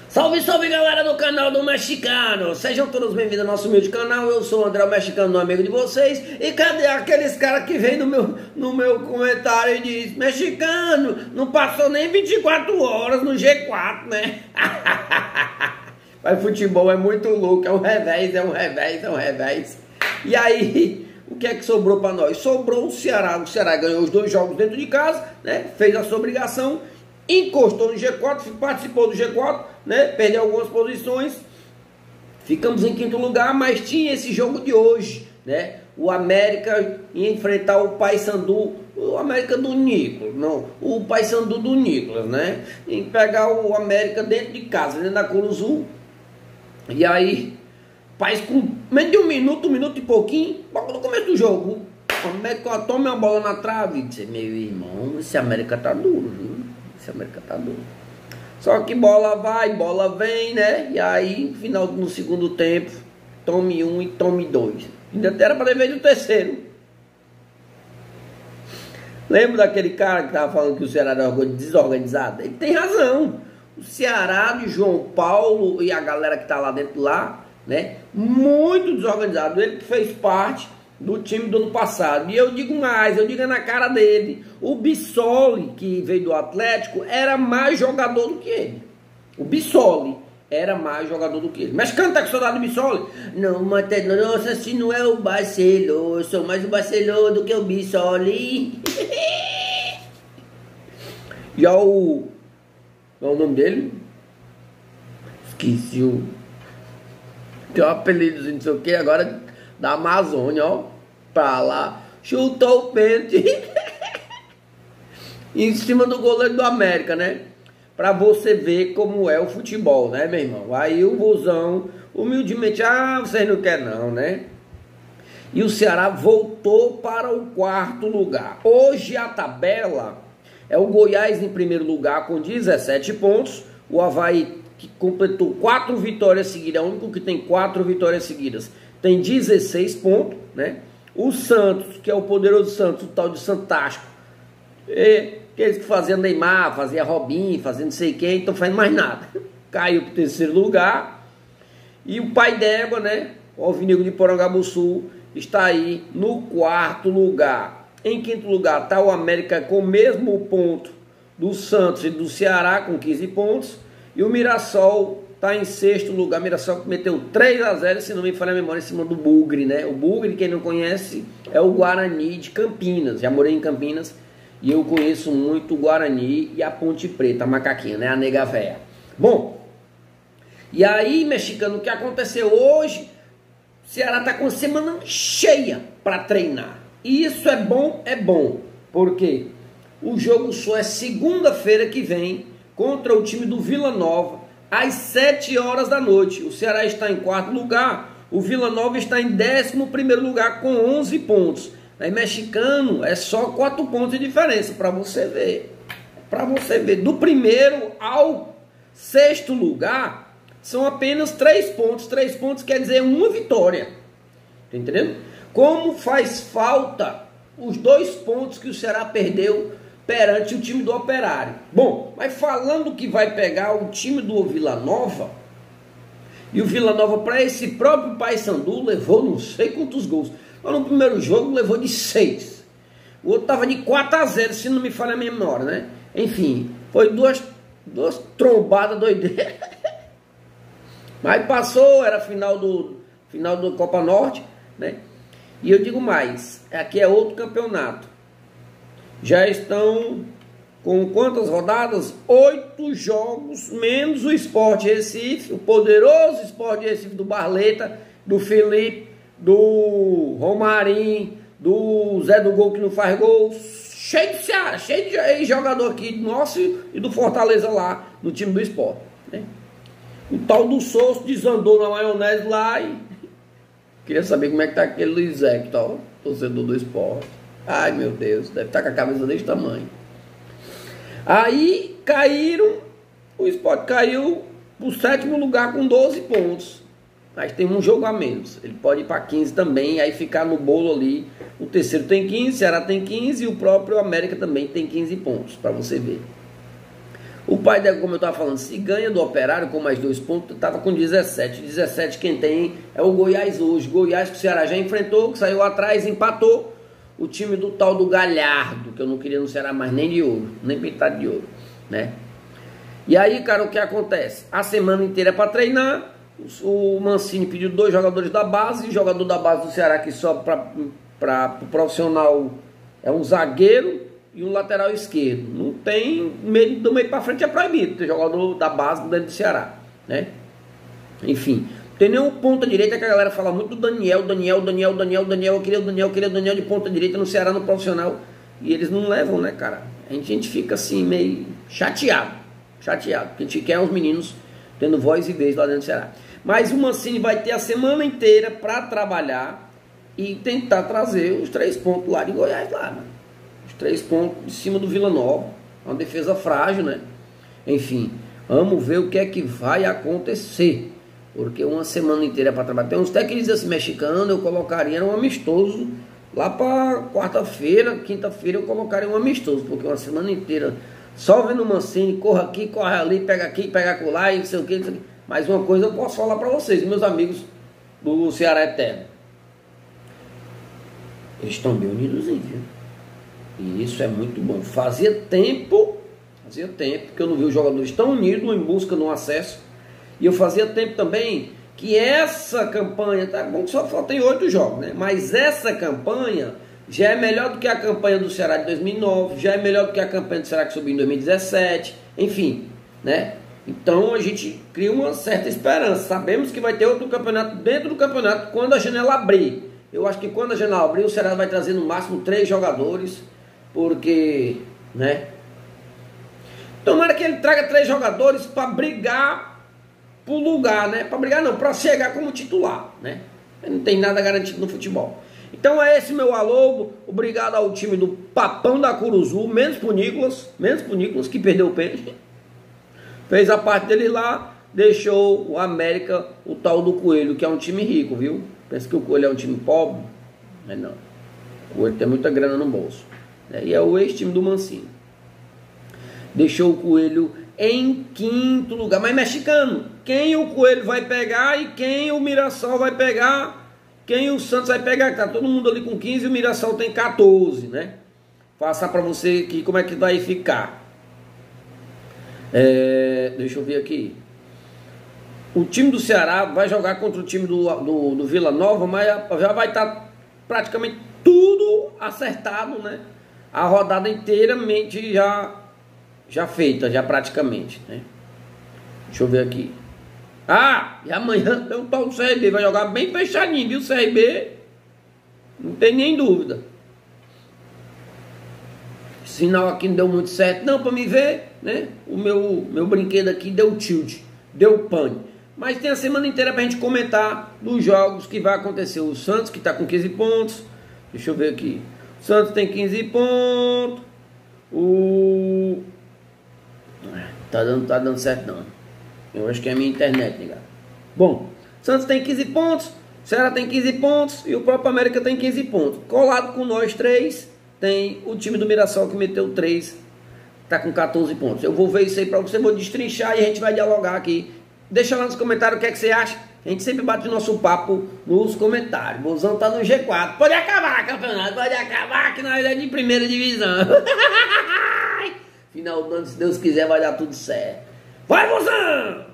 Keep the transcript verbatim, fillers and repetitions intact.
Salve, salve galera do canal do Mexicano, sejam todos bem-vindos ao nosso humilde canal. Eu sou o André, o Mexicano, um amigo de vocês. E cadê aqueles caras que vêm no meu, no meu comentário e diz: Mexicano, não passou nem vinte e quatro horas no G quatro, né? Mas futebol é muito louco, é um revés, é um revés, é um revés. E aí, o que é que sobrou para nós? Sobrou o Ceará. O Ceará ganhou os dois jogos dentro de casa, né? Fez a sua obrigação, encostou no G quatro, participou do G quatro, né? Perdeu algumas posições, ficamos em quinto lugar, mas tinha esse jogo de hoje, né? O América ia enfrentar o Paysandu, o América do Nicolas, não, o Paysandu do Nicolas, né? Em pegar o América dentro de casa, dentro da Curuzu. E aí, Paz com menos de um minuto, um minuto e pouquinho, logo no começo do jogo, o América toma uma bola na trave e disse: meu irmão, esse América tá duro, viu? Esse América tá duro. Só que bola vai, bola vem, né? E aí, no final, no segundo tempo, tome um e tome dois. Ainda era para dever do terceiro. Lembra daquele cara que tava falando que o Ceará era desorganizado? Ele tem razão. O Ceará de João Paulo e a galera que tá lá dentro lá, né? Muito desorganizado. Ele fez parte do time do ano passado. E eu digo mais, eu digo na cara dele: o Bissoli, que veio do Atlético, era mais jogador do que ele. O Bissoli era mais jogador do que ele. Mas canta com saudade do Bissoli? Não, mas nossa, se não é o Barcelona, eu sou mais o Barcelona do que o Bissoli. Já o... qual é o nome dele? Esqueci o... tem um apelido, não sei o que, agora... da Amazônia, ó, pra lá, chutou o pênalti em cima do goleiro do América, né? Pra você ver como é o futebol, né, meu irmão? Aí o Vozão, humildemente, ah, vocês não querem não, né? E o Ceará voltou para o quarto lugar. Hoje a tabela é o Goiás em primeiro lugar com dezessete pontos, o Avaí, que completou quatro vitórias seguidas, é o único que tem quatro vitórias seguidas, tem dezesseis pontos, né? O Santos, que é o poderoso Santos, o tal de Santástico, e aqueles que faziam Neymar, fazia Robinho, fazia não sei quem, então faz mais nada. Caiu para o terceiro lugar. E o Pai d'Égua, né? O Alvinegro de Porangabuçu, está aí no quarto lugar. Em quinto lugar está o América com o mesmo ponto do Santos e do Ceará, com quinze pontos. E o Mirassol está em sexto lugar. Mirassol que meteu três a zero, se não me falha a memória, em cima do Bugre, né? O Bugre, quem não conhece, é o Guarani de Campinas. Já morei em Campinas e eu conheço muito o Guarani e a Ponte Preta, a macaquinha, né? A nega véia. Bom, e aí, mexicano, o que aconteceu hoje? O Ceará está com semana cheia para treinar. E isso é bom, é bom. Porque o jogo só é segunda-feira que vem contra o time do Vila Nova, às sete horas da noite. O Ceará está em quarto lugar, o Vila Nova está em décimo primeiro lugar com onze pontos. Aí, mexicano, é só quatro pontos de diferença, para você ver. Para você ver, do primeiro ao sexto lugar, são apenas três pontos. Três pontos quer dizer uma vitória. Tá entendendo? Como faz falta os dois pontos que o Ceará perdeu perante o time do Operário. Bom, mas falando que vai pegar o time do Vila Nova, e o Vila Nova, para esse próprio Paysandu, levou não sei quantos gols. Mas no primeiro jogo levou de seis. O outro estava de quatro a zero, se não me falha a memória, né? Enfim, foi duas, duas trombadas doideiras. Mas passou, era final do, final do Copa Norte, né? E eu digo mais, aqui é outro campeonato. Já estão com quantas rodadas? Oito jogos, menos o Sport Recife, o poderoso Sport Recife do Barleta, do Felipe, do Romarinho, do Zé do Gol que não faz gol, cheio de Ceará, cheio de jogador aqui do nosso e do Fortaleza lá, no time do Sport, né? O tal do Souza desandou na maionese lá e queria saber como é que tá aquele Luiz Zé, que tá, torcedor do Sport. Ai, meu Deus, deve estar com a cabeça desse tamanho. Aí caíram, o Sport caiu para o sétimo lugar com doze pontos. Mas tem um jogo a menos. Ele pode ir para quinze também, aí ficar no bolo ali. O terceiro tem quinze, o Ceará tem quinze e o próprio América também tem quinze pontos, para você ver. O pai dela, como eu estava falando, se ganha do Operário com mais dois pontos, estava com dezessete. dezessete quem tem é o Goiás hoje. Goiás que o Ceará já enfrentou, que saiu atrás, empatou. O time do tal do Galhardo, que eu não queria no Ceará mais nem de ouro, nem pintado de ouro, né? E aí, cara, o que acontece? A semana inteira é para treinar. O Mancini pediu dois jogadores da base. O jogador da base do Ceará que sobe para o profissional é um zagueiro e um lateral esquerdo. Não tem meio, do meio para frente é proibido ter jogador da base dentro do Ceará, né? Enfim, tem nenhum ponta direita que a galera fala muito do Daniel, Daniel, Daniel, Daniel, Daniel. Eu queria o Daniel, eu queria o Daniel de ponta direita no Ceará, no profissional. E eles não levam, né, cara? A gente, a gente fica assim meio chateado, chateado, porque a gente quer os meninos tendo voz e vez lá dentro do Ceará. Mas o Mancini vai ter a semana inteira para trabalhar e tentar trazer os três pontos lá de Goiás lá, mano. Três pontos em cima do Vila Nova. Uma defesa frágil, né? Enfim, vamos ver o que é que vai acontecer. Porque uma semana inteira para trabalhar. Tem uns técnicos assim, mexicano, eu colocaria um amistoso. Lá para quarta-feira, quinta-feira eu colocaria um amistoso. Porque uma semana inteira só vendo o Mancini, corra aqui, corre ali, pega aqui, pega acolá e não sei o que, não sei o que. Mas uma coisa eu posso falar para vocês, meus amigos do Ceará Eterno. Eles estão bem unidos, viu? E isso é muito bom. Fazia tempo, fazia tempo que eu não vi os jogadores tão unidos em busca de um acesso. E eu fazia tempo também que essa campanha, tá bom que só faltam oito jogos, né? Mas essa campanha já é melhor do que a campanha do Ceará de dois mil e nove, já é melhor do que a campanha do Ceará que subiu em dois mil e dezessete, enfim, né? Então a gente cria uma certa esperança. Sabemos que vai ter outro campeonato dentro do campeonato quando a janela abrir. Eu acho que quando a janela abrir, o Ceará vai trazer no máximo três jogadores. Porque, né? Tomara que ele traga três jogadores para brigar por lugar, né? Para brigar não, para chegar como titular, né? Não tem nada garantido no futebol. Então é esse meu alô. Obrigado ao time do Papão da Curuzu, menos pro Nicolas, menos pro Nicolas que perdeu o pênalti. Fez a parte dele lá, deixou o América, o tal do Coelho, que é um time rico, viu? Pensa que o Coelho é um time pobre? Mas não. O Coelho tem muita grana no bolso. E é o ex-time do Mancini. Deixou o Coelho em quinto lugar. Mas mexicano, quem o Coelho vai pegar e quem o Mirassol vai pegar, quem o Santos vai pegar? Tá todo mundo ali com quinze e o Mirassol tem quatorze, né? Passar para você aqui como é que vai ficar. É, deixa eu ver aqui. O time do Ceará vai jogar contra o time do, do, do Vila Nova, mas já vai estar praticamente tudo acertado, né? A rodada inteiramente já, já feita, já praticamente, né? Deixa eu ver aqui. Ah, e amanhã tem o tal do C R B, vai jogar bem fechadinho, viu? O C R B, não tem nem dúvida. Sinal aqui não deu muito certo, não, para me ver, né? O meu, meu brinquedo aqui deu tilt, deu pane. Mas tem a semana inteira pra gente comentar dos jogos que vai acontecer. O Santos, que tá com quinze pontos, deixa eu ver aqui. O Santos tem quinze pontos. O... Tá dando, tá dando certo não. Eu acho que é a minha internet, ligado? Bom, o Santos tem quinze pontos. O Ceará tem quinze pontos. E o próprio América tem quinze pontos. Colado com nós três, tem o time do Mirassol que meteu três. Tá com quatorze pontos. Eu vou ver isso aí pra você. Vou destrinchar e a gente vai dialogar aqui. Deixa lá nos comentários o que é que você acha. A gente sempre bate o nosso papo nos comentários. O Bozão tá no G quatro. Pode acabar, campeonato. Pode acabar, que nós é de primeira divisão. Final do ano, se Deus quiser, vai dar tudo certo. Vai, Bozão!